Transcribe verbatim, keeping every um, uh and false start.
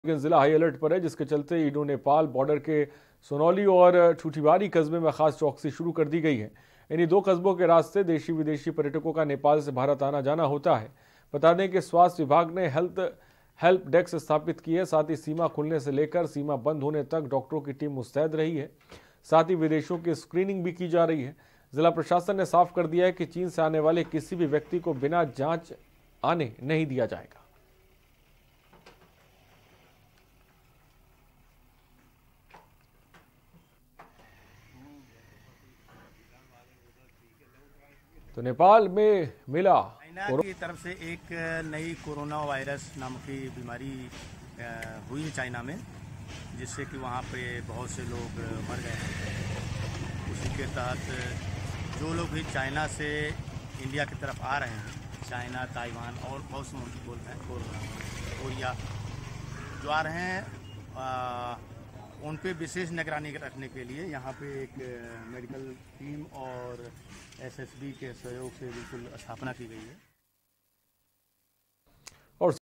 लेकिन जिला high alert पर है, जिसके चलते इंडो नेपाल बॉर्डर के सोनौली और ठूठीवारी कस्बे में खास चौकसी शुरू कर दी गई है। इन्हीं दो कस्बों के रास्ते देशी विदेशी पर्यटकों का नेपाल से भारत आना जाना होता है। बता दें कि स्वास्थ्य विभाग ने हेल्थ हेल्प डेस्क स्थापित की है। साथ ही सीमा खुलने से लेकर सीमा बंद होने तक डॉक्टरों की टीम मुस्तैद रही है। साथ ही विदेशियों की स्क्रीनिंग भी की जा रही है। जिला प्रशासन ने साफ कर दिया है कि चीन से आने वाले किसी भी व्यक्ति को बिना जांच आने नहीं दिया जाएगा। तो नेपाल में मिला चाइना की तरफ से एक नई कोरोना वायरस नामक की बीमारी हुई है चाइना में, जिससे कि वहाँ पे बहुत से लोग मर गए हैं। उसी के तहत जो लोग भी चाइना से इंडिया की तरफ आ रहे हैं, चाइना, ताइवान और बहुत से मुल्क बोल रहे हैं, कोरिया जो आ रहे हैं, आ, उन पे विशेष निगरानी रखने के लिए यहाँ पे एक मेडिकल टीम और एसएसबी के सहयोग से बिल्कुल स्थापना की गई है। और